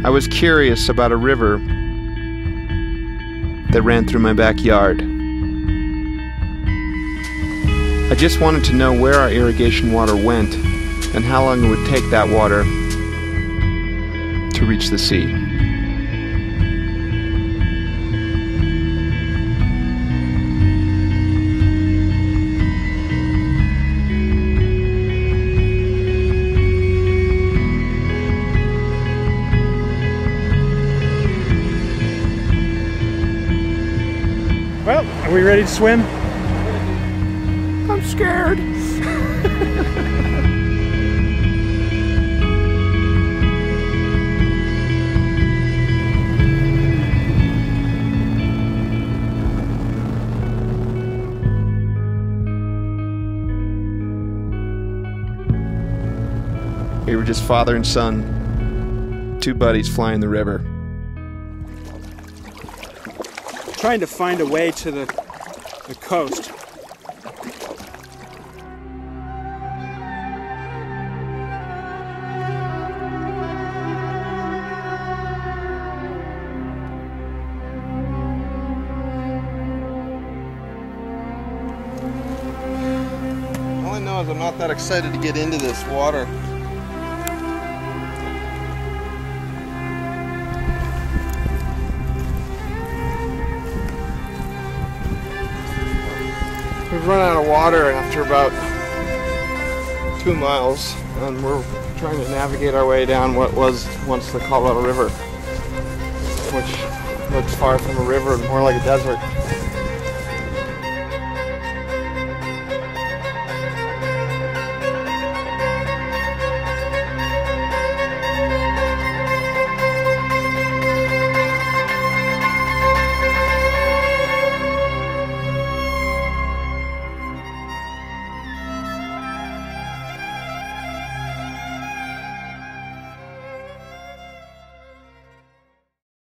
I was curious about a river that ran through my backyard. I just wanted to know where our irrigation water went and how long it would take that water to reach the sea. Well, are we ready to swim? I'm scared. We were just father and son, two buddies flying the river. Trying to find a way to the coast. All I know is I'm not that excited to get into this water. We've run out of water after about 2 miles, and we're trying to navigate our way down what was once the Colorado River, which looks far from a river and more like a desert.